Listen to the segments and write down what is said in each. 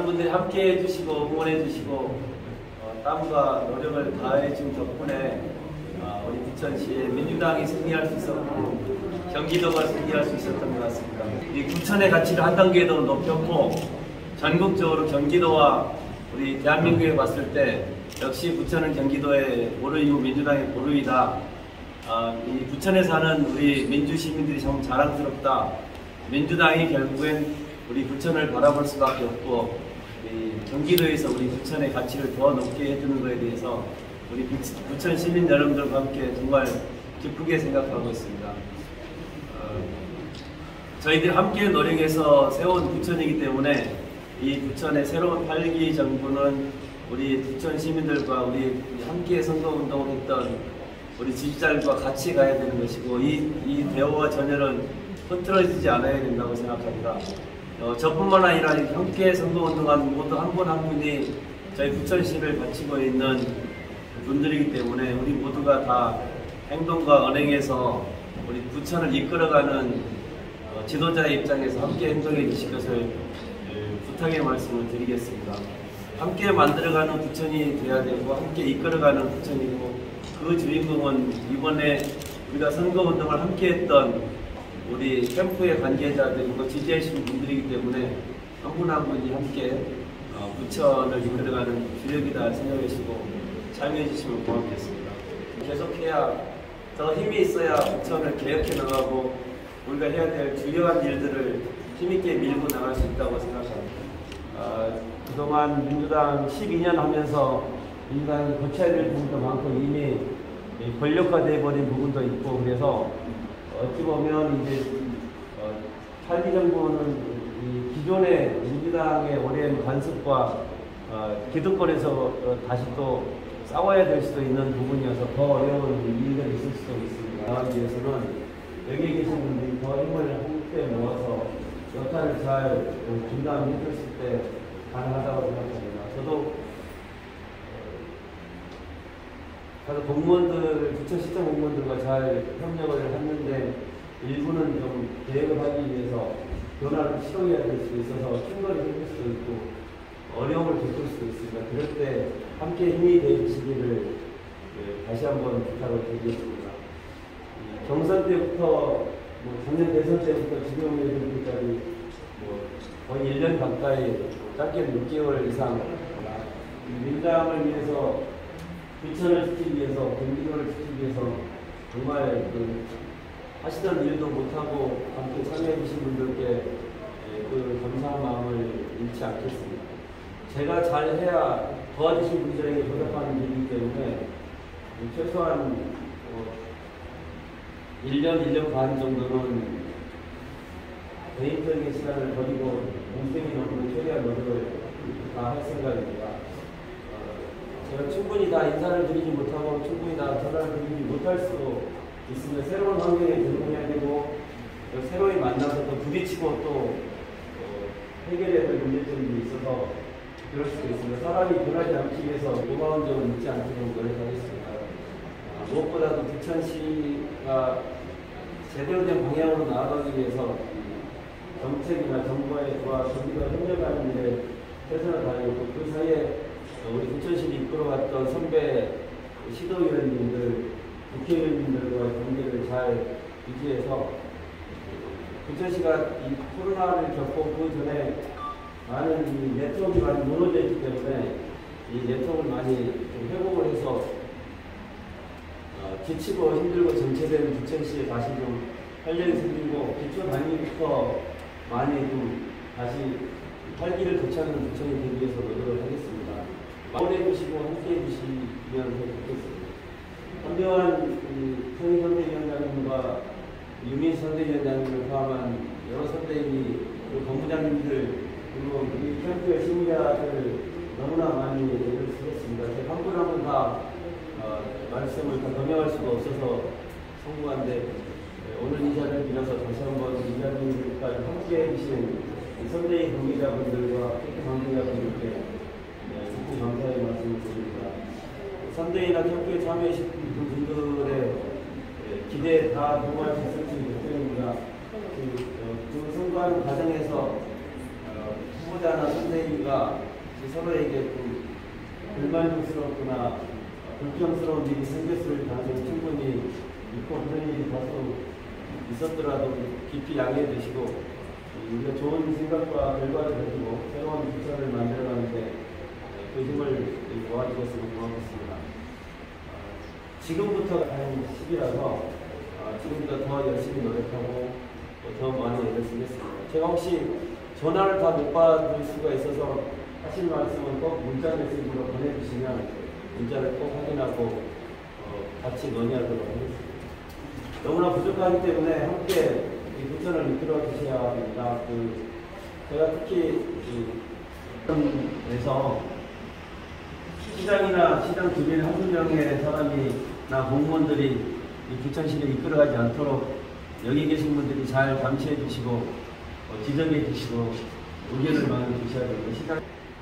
분들이 함께 해주시고 응원해 주시고 땀과 노력을 다해 준 덕분에 우리 부천시에 민주당이 승리할 수 있었고 경기도가 승리할 수 있었던 것 같습니다. 이 부천의 가치를 한 단계 더 높였고 전국적으로 경기도와 우리 대한민국에 봤을 때 역시 부천은 경기도의 보루이고 민주당의 보루이다. 이 부천에 사는 우리 민주시민들이 참 자랑스럽다. 민주당이 결국엔 우리 부천을 바라볼 수밖에 없고 경기도에서 우리 부천의 가치를 더 높게 해주는 것에 대해서 우리 부천 시민 여러분들과 함께 정말 기쁘게 생각하고 있습니다. 저희들 함께 노력해서 세운 부천이기 때문에 이 부천의 새로운 활기 정부는 우리 부천 시민들과 우리 함께 선거운동을 했던 우리 지지자들과 같이 가야 되는 것이고 이 대화와 전열은 흐트러지지 않아야 된다고 생각합니다. 저뿐만 아니라 함께 선거운동한 모두 한 분 한 분이 저희 부천시를 바치고 있는 분들이기 때문에 우리 모두가 다 행동과 언행에서 우리 부천을 이끌어가는 지도자의 입장에서 함께 행동해 주실 것을 부탁의 말씀을 드리겠습니다. 함께 만들어가는 부천이 되어야 되고 함께 이끌어가는 부천이고 그 주인공은 이번에 우리가 선거운동을 함께 했던 우리 캠프의 관계자들이고 지지해 주신 분들이기 때문에 한 분 한 분이 함께 부천을 이끌어가는 주역이다 생각하시고 참여해 주시면 고맙겠습니다. 계속해야 더 힘이 있어야 부천을 개혁해 나가고 우리가 해야 될 중요한 일들을 힘있게 밀고 나갈 수 있다고 생각합니다. 그동안 민주당 12년 하면서 민주당이 고쳐야 될 부분도 많고 이미 권력화되어 버린 부분도 있고 그래서 어찌 보면 이제 차기 정부는 이 기존의 민주당의 오랜 관습과 기득권에서 다시 또 싸워야 될 수도 있는 부분이어서 더 어려운 일들이 있을 수도 있습니다. 나가기 위해서는 여기 계신 분들이 더 힘을 함께 모아서 역할을 잘 분담해 줬을 때 가능하다고 생각합니다. 저도 공무원들, 부천시청 공무원들과 잘 협력을 했는데 일부는 좀 계획을 하기 위해서 변화를 시도해야 될 수도 있어서 충돌이 생길 수도 있고 어려움을 겪을 수도 있습니다. 그럴 때 함께 힘이 되시기를 다시 한번 부탁을 드리겠습니다. 경선 때부터 작년 대선 때부터 지금 여기까지 거의 1년 가까이 짧게는 6개월 이상 민주당을 위해서 부천을 지키기 위해서 경기도를 지키기 위해서 정말 하시던 일도 못하고 함께 참여해 주신 분들께 그 감사한 마음을 잃지 않겠습니다. 제가 잘해야 도와주신 분들에게 보답하는 일이기 때문에 최소한 1년, 1년 반 정도는 개인적인 시간을 버리고 공생이 넘는 최대한 노력을 다 할 생각입니다. 제가 충분히 다 인사를 드리지 못하고 충분히 다 전화를 드리지 못할 수도 있으면 새로운 환경에 적응해야 되고 새로이 만나서 또 부딪히고 또 해결해야 될 문제점이 있어서 그럴 수도 있습니다. 사람이 변하지 않기 위해서 고마운 점을 잊지 않도록 노력하겠습니다. 무엇보다도 부천시가 제대로 된 방향으로 나아가기 위해서 정책이나 정부와 경기도가 협력하는 일에 최선을 다하고 그 사이에 우리 부천시를 이끌어왔던 선배 시도위원님들, 국회의원님들과의 관계를 잘 유지해서 부천시가 이 코로나를 겪고 그 전에 많은 이 네트워크가 많이 무너져 있기 때문에 이 네트워크를 많이 좀 회복을 해서 지치고 힘들고 정체된 부천시에 다시 좀 활력이 생기고 기초 단위부터 많이 좀 다시 활기를 되찾는 부천이 되기 위해서 노력을 하겠습니다. 마무리해 주시고 함께 해 주시면 좋겠습니다. 한병환 선희 선대위원장님과 유민수 선대위원장님을 포함한 여러 선대위, 본부장님들 그리고 우리 캠프의 시민자들 너무나 많이 애를 쓰겠습니다. 제가 한 분 한 분 다 말씀을 다 변명할 수가 없어서 성공한데 오늘 이 자리를 빌어서 다시 한번 위원장님까지 함께 해주신 선대위 관계자분들과 캠프 관계자분들께 깊은 감사의 말씀을 드립니다. 선대위나 캠프에 참여해주신 분들의 기대에 다 도움할 수 있을지 걱정입니다. 그 선거하는 과정에서 후보자나 선대위가 서로에게 좀 불만족스럽거나 불평스러운 일이 생겼을 가능성이 충분히 있고, 그런 일이 다소 있었더라도 깊이 양해해 주시고 우리가 좋은 생각과 결과를 가지고 새로운 부처를 만들어가는데 그 힘을 도와주셨으면 고맙겠습니다. 지금부터 하는 시기라서 지금부터 더 열심히 노력하고 더 많이 애를 쓰겠습니다. 제가 혹시 전화를 다 못 받을 수가 있어서 하실 말씀은 꼭 문자 메시지로 보내주시면 문자를 꼭 확인하고 같이 논의하도록 하겠습니다. 너무나 부족하기 때문에 함께 이 부천을 이끌어 주셔야 합니다. 제가 특히 에서 시장이나 시장 주변 한두 명의 사람이나 공무원들이 이 부천시를 이끌어가지 않도록 여기 계신 분들이 잘 감시해 주시고 지적해 주시고 의견을 많이 주셔야 됩니다. 시장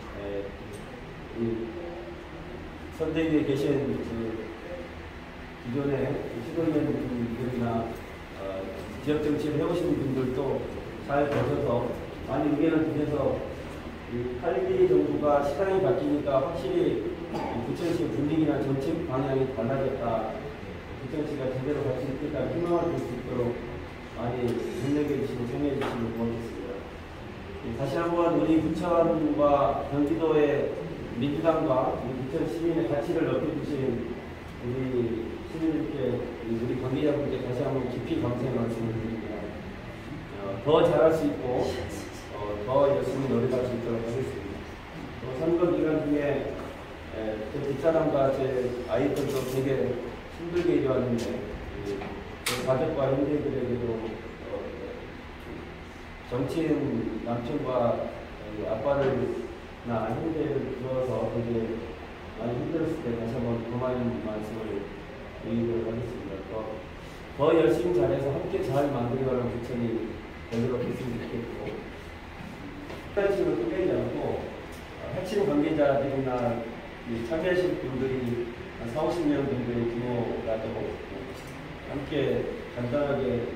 선대위에 계신 기존의 시도위원들이나 지역 정치를 해오신 분들도 잘 보셔서 많이 의견을 주셔서 이 8기 정부가 시장이 바뀌니까 확실히 부천시 분위기나 정책 방향이 달라졌다. 부천시가 제대로 갈 수 있을까 희망을 줄 수 있도록 많이 능력해 주시고 청해 주시면 고맙겠습니다. 다시 한번 우리 부천과 경기도의 민주당과 우리 부천 시민의 가치를 높여주신 우리 시민들께, 우리 관계자분께 다시 한번 깊이 감사의 말씀을 드립니다. 더 잘할 수 있고 더 열심히 노력할 수 있도록 하겠습니다. 또 선거 기간 중에 제 뒷사람과 제 아이들도 되게 힘들게 일해왔는데 제 가족과 형제들에게도 정치인 남편과 아빠나 형제를 두어서 되게 많이 힘들었을 때 다시 한번 고마운 말씀을 드리도록 하겠습니다. 더 열심히 잘해서 함께 잘 만들어가는 부천이 되도록 했으면 좋겠고, 핵심을 끝내지 않고 핵심 관계자들이나 참여하신 분들이 한 4, 50명 정도의 규모라도 함께 간단하게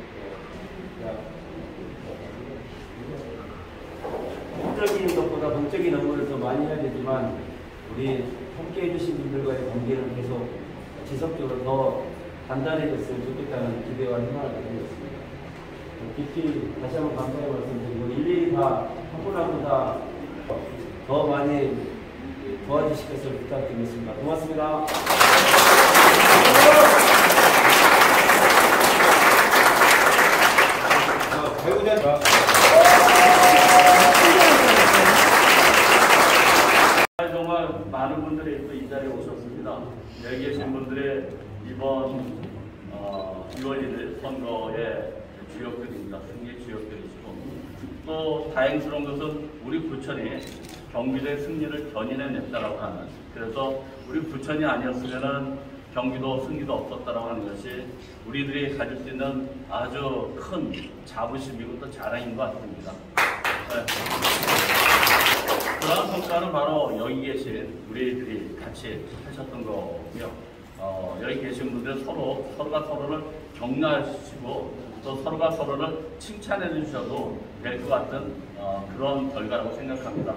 법적인 것보다 법적인 업무를 더 많이 해야 되지만 우리 함께 해주신 분들과의 관계는 계속 지속적으로 더 단단해졌으면 좋겠다는 기대와 희망을 가지고 있습니다. 깊이 다시 한번 감사의 말씀드리고 일일이 다 한 분 한 분 다 더 많이 도와주실 것을 부탁드리겠습니다. 고맙습니다. 정말 많은 분들이 또 이 자리에 오셨습니다. 여기 계신 분들의 이번 6월 1일 선거의 주역들입니다. 승리 주역들이시고, 또 다행스러운 것은 우리 부천이 경기도의 승리를 견인해냈다라고 하는, 그래서 우리 부천이 아니었으면은 경기도 승리도 없었다라고 하는 것이 우리들이 가질 수 있는 아주 큰 자부심이고 또 자랑인 것 같습니다. 네. 그런 성과는 바로 여기 계신 우리들이 같이 하셨던 거고요. 여기 계신 분들은 서로가 서로를 격려하시고 또 서로가 서로를 칭찬해 주셔도 될 것 같은 그런 결과라고 생각합니다.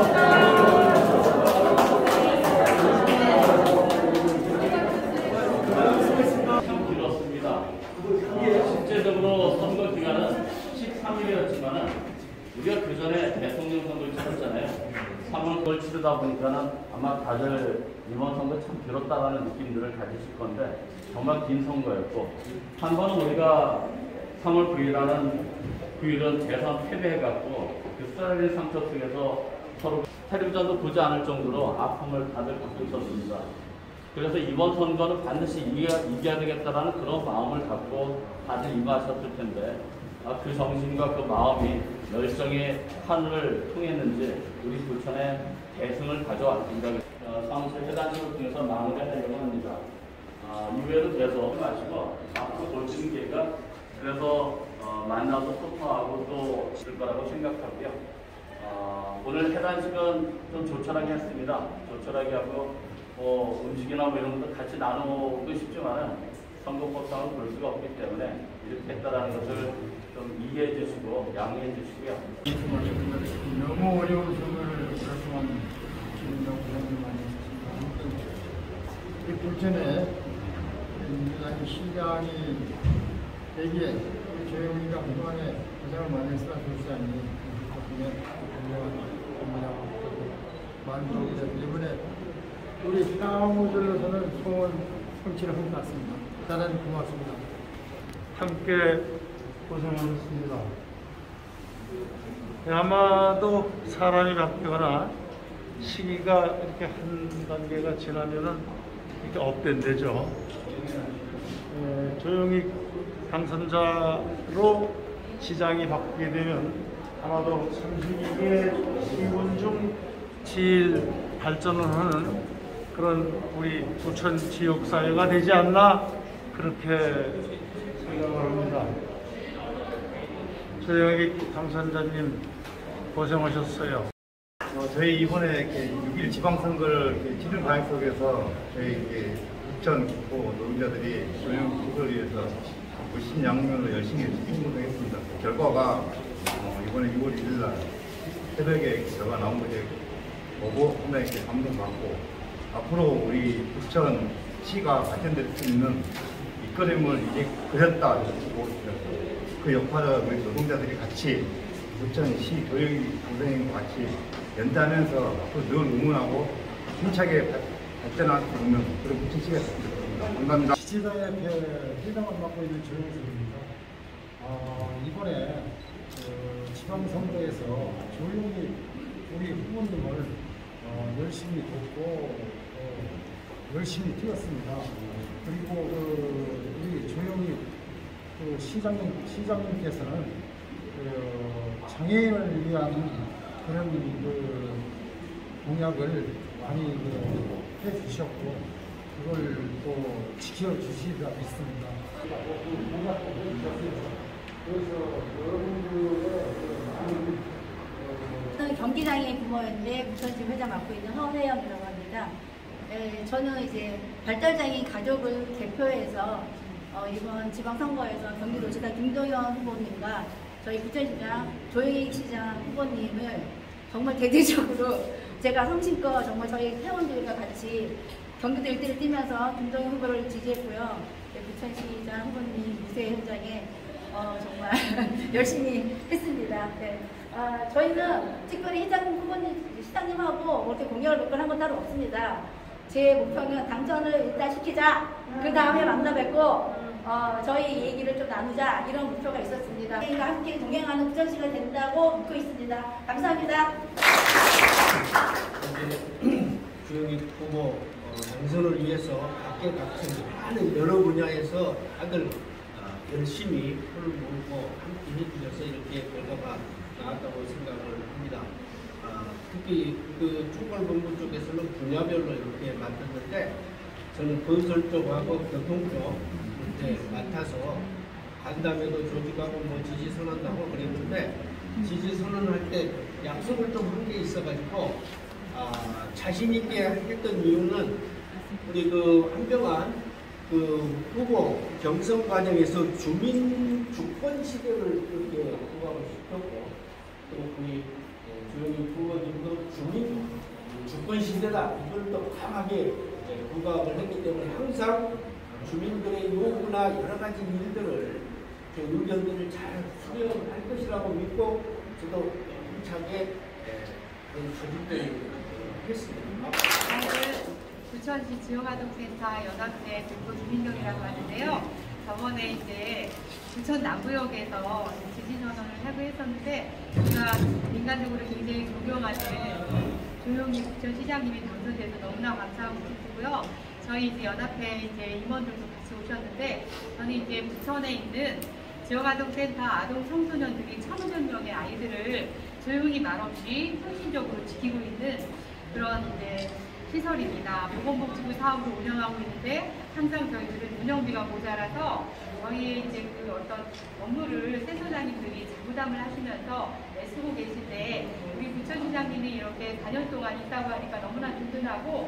참 길었습니다. 실제적으로 선거 기간은 13일이었지만 우리가 그 전에 대통령 선거를 치렀잖아요. 3월 그걸 치르다 보니까는 아마 다들 이번 선거 참 길었다라는 느낌들을 가지실 건데 정말 긴 선거였고, 한 번은 우리가 3월 9일은 대선 패배해갖고 그 쓰라린 상처 속에서 서로 텔레비전도 보지 않을 정도로 아픔을 다들 갖고 있었습니다. 그래서 이번 선거는 반드시 이겨야 되겠다라는 그런 마음을 갖고 다들 임하셨을 텐데 그 정신과 그 마음이 열정의 하늘을 통했는지 우리 부천에 대승을 가져왔습니다. 사무실 회단식을 통해서 마무리하려고 합니다. 이후에도 계속 마시고 앞으로 볼 수 있는 기회가 그래서 만나서 소통하고 또 있을 거라고 생각하고요. 오늘 회단식은 좀 조촐하게 했습니다. 조촐하게 하고 음식이나 뭐 이런 것도 같이 나누고 싶지만 선거법상을 볼 수가 없기 때문에 이렇게 했다라는 것을 좀 이해해 주시고 양해해 주시고요. 너무 어려운 점을 말씀한 주민정 부장님 많이 있습니다. 이 불천에 민주당의 시장이 대기에 조영이가 그동안에 고생을 많이 했으나 좋지 않니 덕분에 건강합니다. 많은 도움이 되고 이번에 우리 향후들로서는 소원 성취를 한 것 같습니다. 대단히 고맙습니다. 함께 고생하셨습니다. 아마도 사람이 바뀌거나 시기가 이렇게 한 단계가 지나면은 이렇게 업된대죠. 조용히 당선자로 시장이 바뀌게 되면 아마도 32개 시군 중 제일 발전을 하는 그런 우리 부천 지역사회가 되지 않나 그렇게 생각을 합니다. 조영익 당선자님 고생하셨어요. 저희 이번에 이렇게 6.1 지방선거를 이렇게 치른 과정 속에서 저희 이렇게 부천 국보 노동자들이 조영 국보를 위해서 신양면으로 열심히 행동했습니다. 결과가 이번에 6월 1일 날 새벽에 결과 나온 것에 보고 상당히 이렇게 감동받고 앞으로 우리 부천시가 발전될 수 있는 이끌림을 이제 그렸다 보고 그 역할을 우리 노동자들이 같이 부천시 조영익 선생님과 같이 연대하면서 앞으로 늘 응원하고 힘차게 발전할 수 있는 그런 부천시가 됐습니다. 감사합니다. 지지자협회 회장을 맡고 있는 조영석입니다. 이번에 지방선거에서 조용히 우리 후보님을 열심히 돕고 열심히 뛰었습니다. 그리고 우리 조용히 시장님께서는 장애인을 위한 그런 공약을 많이 해주셨고 그걸 또 지켜주시리라 믿습니다. 저는 경기장애 부모였는데 부천시 회장 맡고 있는 허혜영이라고 합니다. 저는 이제 발달장애인 가족을 대표해서 이번 지방선거에서 경기도지사 김도현 후보님과 저희 부천시장 조영익 시장 후보님을 정말 대대적으로 제가 성심껏 정말 저희 회원들과 같이 경기도 일대를 뛰면서 김도현 후보를 지지했고요. 부천시장 후보님 무쇠 현장에 정말 열심히 했습니다. 네. 저희는 특별히 시장님하고 이렇게 공약을 몇 번 한 건 따로 없습니다. 제 목표는 당선을 일단 시키자. 그 다음에 만나 뵙고 저희 얘기를 좀 나누자 이런 목표가 있었습니다. 저희가 함께 동행하는 부천시가 된다고 믿고 있습니다. 감사합니다. 조영익 후보 당선을 위해서 각계각층 많은 여러 분야에서 다들 열심히 손을 모으고 함께 해주셔서 이렇게 결과가 나왔다고 생각을 합니다. 특히 그 총괄본부 쪽에서는 분야별로 이렇게 맡았는데 저는 건설 쪽하고 교통 쪽 이렇게 맡아서 간담회도 조직하고 뭐 지지 선언하고 그랬는데 지지 선언할 때 약속을 좀 한 게 있어가지고 자신 있게 했던 이유는 우리 그 한병환 그 후보 경선 과정에서 주민 주권 시대를 이렇게 부각을 시켰고 또 우리 조영익 후보님도 주민 주권 시대다 이걸 또 강하게 부각을 했기 때문에 항상 주민들의 요구나 여러 가지 일들을 의견들을 잘 수렴할 것이라고 믿고 저도 힘차게 조직들을 했습니다. 부천시 지역아동센터 연합회 대표 주민경이라고 하는데요. 저번에 이제 부천 남구역에서 지지선언을 하고 했었는데 제가 인간적으로 굉장히 존경하는 조영익 부천시장님이 당선돼서 너무나 감사하고 싶고요. 저희 이제 연합회 이제 임원들도 같이 오셨는데 저는 이제 부천에 있는 지역아동센터 아동 청소년들이 1,500 명의 아이들을 조용히 말없이 헌신적으로 지키고 있는 그런 이제 시설입니다. 보건복지부 사업으로 운영하고 있는데 항상 저희들은 운영비가 모자라서 저희의 이제 그 어떤 업무를 센터장님들이 부담을 하시면서 애쓰고 계신데 우리 부천시장님이 이렇게 4년 동안 있다고 하니까 너무나 든든하고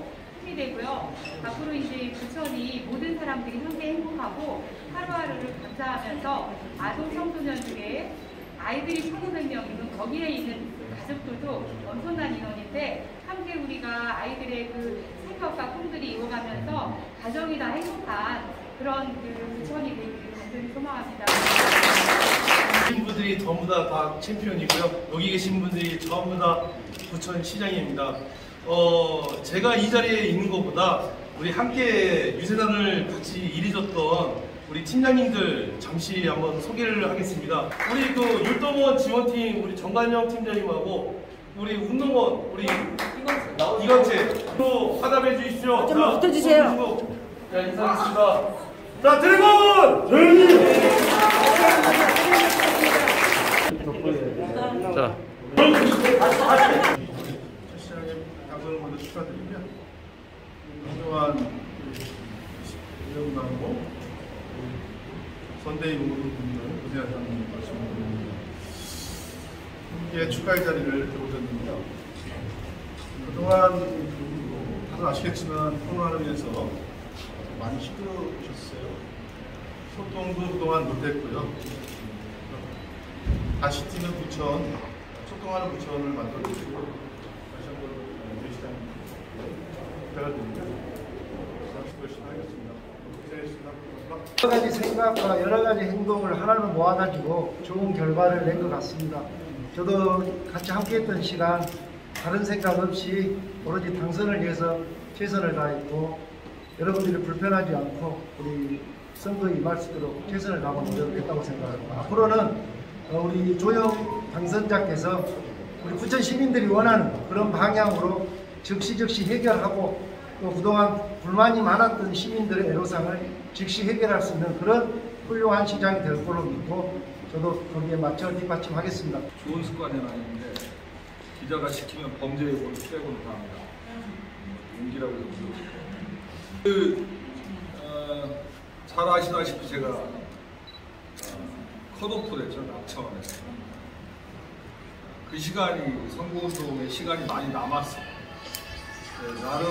힘이 되고요. 앞으로 이제 부천이 모든 사람들이 함께 행복하고 하루하루를 감사하면서 아동 청소년들의 아이들이 1,500명이면 거기에 있는 가족들도 엄청난 인원인데 함께 우리가 아이들의 그 생각과 꿈들이 이어가면서 가정이 다 행복한 그런 그 부천이 되기를 간절히 소망합니다. 계신 분들이 전부 다 챔피언이고요. 여기 계신 분들이 전부 다 부천 시장입니다. 제가 이 자리에 있는 것보다 우리 함께 유세단을 같이 이뤄줬던 우리 팀장님들 잠시 한번 소개를 하겠습니다. 우리 그 율동원 지원팀 우리 정관영 팀장님하고 우리 운동원 우리 이광채 또 화답해 주십시오. 좀만 붙어주세요. 자, 인사하겠습니다. 자, 드래곤! 자, 시장님 당선을 먼저 축하드리며 그동안 운영하고 선대위 모든 분들 고생하셨다는 말씀을 드립니다. 함께 축하의 자리를 오셨는데요. 그동안 다들 아시겠지만 코로나로 인해서 많이 힘들으셨어요. 소통도 그동안 못했고요. 다시 뛰는 부천, 소통하는 부천을 만들어주시고 다시 한번 저희 시장님 부탁을 드립니다. 열심히 하겠습니다. 고생하셨습니다. 여러 가지 생각과 여러 가지 행동을 하나로 모아가지고 좋은 결과를 낸 것 같습니다. 저도 같이 함께했던 시간 다른 생각 없이 오로지 당선을 위해서 최선을 다했고 여러분들이 불편하지 않고 우리 선거에 임할 수 있도록 최선을 다하고 노력했다고 생각합니다. 앞으로는 우리 조영 당선자께서 우리 부천 시민들이 원하는 그런 방향으로 즉시 해결하고 또 그동안 불만이 많았던 시민들의 애로사항을 즉시 해결할 수 있는 그런 훌륭한 시장이 될 걸로 믿고 저도 거기에 맞춰 뒷받침하겠습니다. 좋은 습관은 아닌데 기자가 시키면 범죄에 뭘 피해고는 당합니다. 용기라고 해서 잘 아시다시피 제가 컷오프를 했죠. 낙천에서 그 시간이 선거운동의 시간이 많이 남았어요. 나름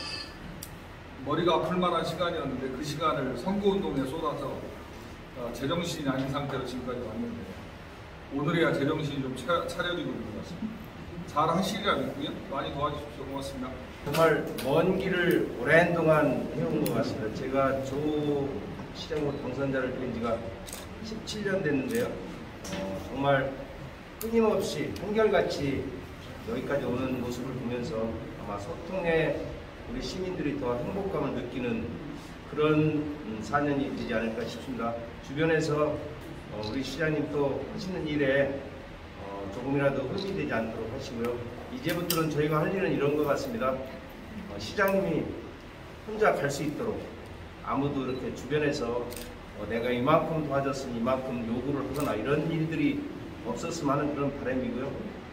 머리가 아플 만한 시간이었는데 그 시간을 선거운동에 쏟아서 제정신이 아닌 상태로 지금까지 왔는데 오늘이야 제정신이 좀 차려지고 있는 것 같습니다. 잘 하시리라 믿고요. 많이 도와주십시오. 고맙습니다. 정말 먼 길을 오랜 동안 해온 것 같습니다. 제가 조 시장으로 당선자를 된 지가 17년 됐는데요. 정말 끊임없이 한결같이 여기까지 오는 모습을 보면서 아마 소통에 우리 시민들이 더 행복감을 느끼는 그런 4년이 되지 않을까 싶습니다. 주변에서 우리 시장님 또 하시는 일에 조금이라도 흠이 되지 않도록 하시고요. 이제부터는 저희가 할 일은 이런 것 같습니다. 시장님이 혼자 갈 수 있도록 아무도 이렇게 주변에서 내가 이만큼 도와줬으니 이만큼 요구를 하거나 이런 일들이 없었으면 하는 그런 바람이고요.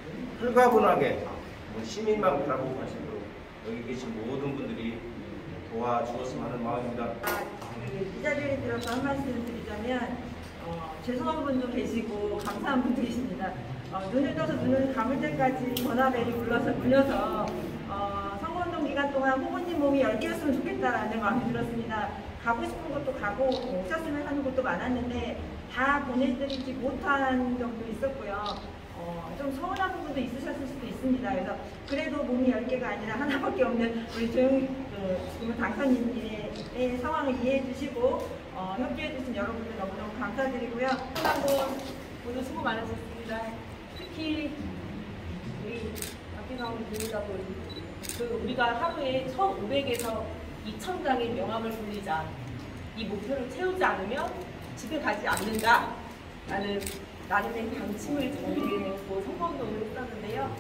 홀가분하게 시민만 바라보고 가시도록 여기 계신 모든 분들이 도와주었으면 하는 마음입니다. 이 자리에 들어서 한 말씀 드리자면 죄송한 분도 계시고 감사한 분도 계십니다. 눈을 떠서 눈을 감을 때까지 전화벨이 울려서 선거운동 기간 동안 후보님 몸이 10개였으면 좋겠다라는 마음이 들었습니다. 가고 싶은 곳도 가고 오셨으면 하는 곳도 많았는데 다 보내드리지 못한 점도 있었고요. 좀 서운한 부분도 있으셨을 수도 있습니다. 그래서 그래도 몸이 10개가 아니라 하나밖에 없는 우리 지금 당선인의 상황을 이해해 주시고 협조해 주신 여러분들 너무너무 감사드리고요. 한번 모두 수고 많으셨습니다. 특히 우리 박기광 부의장분 우리가 하루에 1,500에서 2,000장의 명함을 돌리자 이 목표를 채우지 않으면 집에 가지 않는다라는 나름의 방침을 정리해서 선거운동을 했었는데요.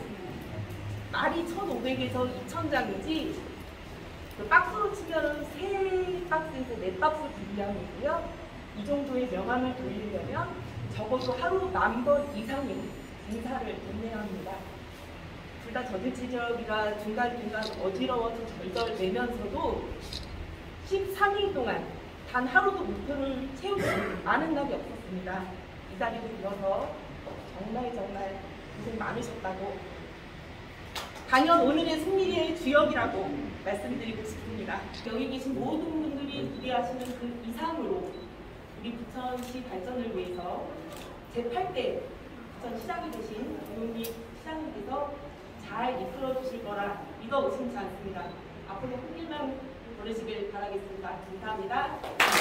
말이 1,500에서 2,000장이지 그 박스로 치면 3박스에서 4박스 분량이고요. 이 정도의 명함을 돌리려면 적어도 하루 10,000번 이상의 인사를 보내야 합니다. 둘 다 저질 지적이가 중간중간 어지러워서 절절내면서도 13일 동안 단 하루도 목표를 채우지 않은 날이 없었습니다. 이 자리를 빌어서 정말 고생 많으셨다고 당연 오늘의 승리의 주역이라고 말씀드리고 싶습니다. 여기 계신 모든 분들이 기대하시는 그 이상으로 우리 부천시 발전을 위해서 제8대 부천시장이 되신 조용희 시장님께서 잘 이끌어 주실 거라 믿어 의심치 않습니다. 앞으로 큰 일만 보내시길 바라겠습니다. 감사합니다.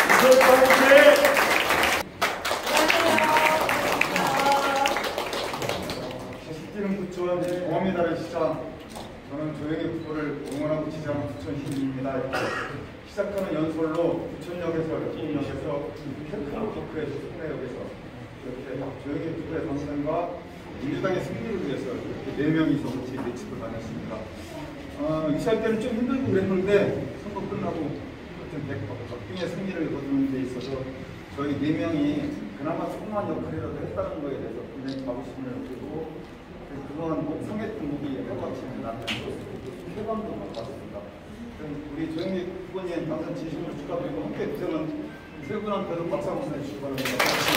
시스템 부천 경험이 다른 시장, 저는 조영희 후보를 응원하고 지지하는 부천 시민입니다. 시작하는 연설로 부천역에서 역에서 테크노파크에서 송내역에서 이렇게 조영희 후보의 당선과 민주당의 승리를 위해서 이렇게 4명이서 같이 외치고 다녔습니다. 유치할 때는 좀 힘들고 그랬는데 선거 끝나고 하여튼 박빙의 승리를 거두는 데 있어서 저희 4명이 그나마 조그만 역할이라도 했다는 거에 대해서 굉장히 자부심을 느끼고 그동안 꼭 상했던 무기 해박치는 나는 쾌감도 받았습니다. 우리 조영희 후보님 당선 진심으로 축하드리고 함께 부서는 세 분한테도 박수 한번 해주시기 바랍니다.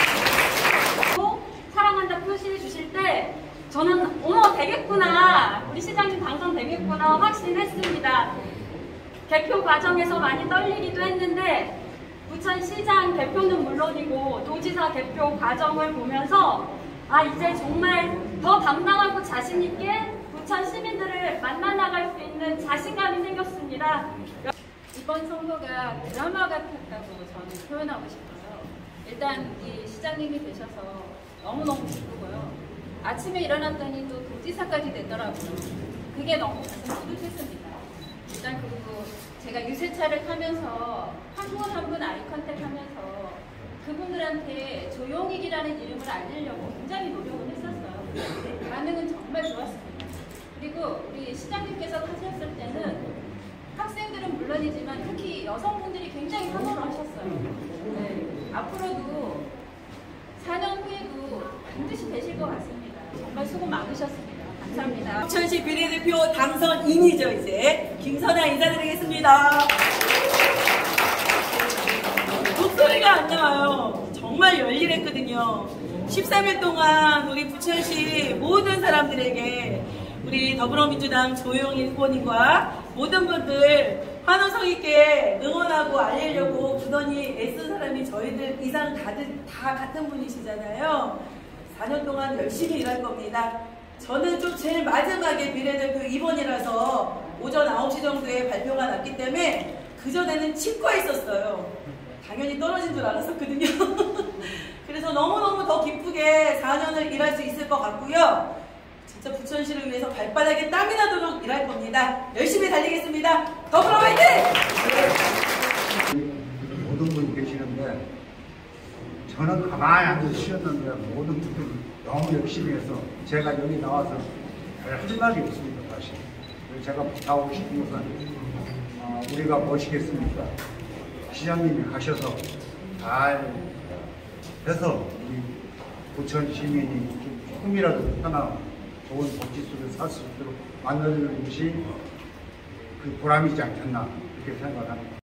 사랑한다 표시해 주실 때 저는 어머 되겠구나, 우리 시장님 당선되겠구나 확신했습니다. 개표 과정에서 많이 떨리기도 했는데 부천시장 개표는 물론이고 도지사 개표 과정을 보면서 아 이제 정말 더 담당하고 자신 있게 부천 시민들을 만나 나갈 수 있는 자신감이 생겼습니다. 이번 선거가 드라마 같았다고 저는 표현하고 싶어요. 일단 이 시장님이 되셔서 너무너무 기쁘고요. 아침에 일어났더니 또 도지사까지 됐더라고요. 그게 너무 가슴 뿌듯했습니다. 일단 그리고 제가 유세차를 타면서 한 분 한 분 아이 컨택하면서 그분들한테 조용익이라는 이름을 알리려고 굉장히 노력을 했었어요. 반응은 정말 좋았습니다. 그리고 우리 시장님께서 하셨을 때는 학생들은 물론이지만 특히 여성분들이 굉장히 환호를 하셨어요. 네, 앞으로도 4년 후에도 반드시 되실 것 같습니다. 정말 수고 많으셨습니다. 감사합니다. 부천시 비례대표 당선인이죠. 이제 김선아 인사드리겠습니다. 목소리가 안 나와요. 정말 열일했거든요. 13일 동안 우리 부천시 모든 사람들에게 우리 더불어민주당 조영희 후보님과 모든 분들 환호성 있게 응원하고 알리려고 부단히 애쓴 사람이 저희들 이상 다 같은 분이시잖아요. 4년 동안 열심히 일할 겁니다. 저는 좀 제일 마지막에 비례대표 2번이라서 오전 9시 정도에 발표가 났기 때문에 그전에는 치과에 있었어요. 당연히 떨어진 줄 알았었거든요. 그래서 너무너무 더 기쁘게 4년을 일할 수 있을 것 같고요. 진짜 부천시를 위해서 발바닥에 땀이 나도록 일할 겁니다. 열심히 달리겠습니다. 더불어 화이팅! 모든 분이 계시는데 저는 가만히 앉아서 쉬었는데 모든 분들 너무 열심히 해서 제가 여기 나와서 할 말이 없습니다. 사실 제가 부탁하고 싶은 것은 우리가 무엇이겠습니까? 시장님이 하셔서 잘 해서 우리 부천 시민이 조금이라도 편하고 좋은 복지 속에 살 수 있도록 만들어주는 것이 그 보람이지 않겠나 그렇게 생각합니다.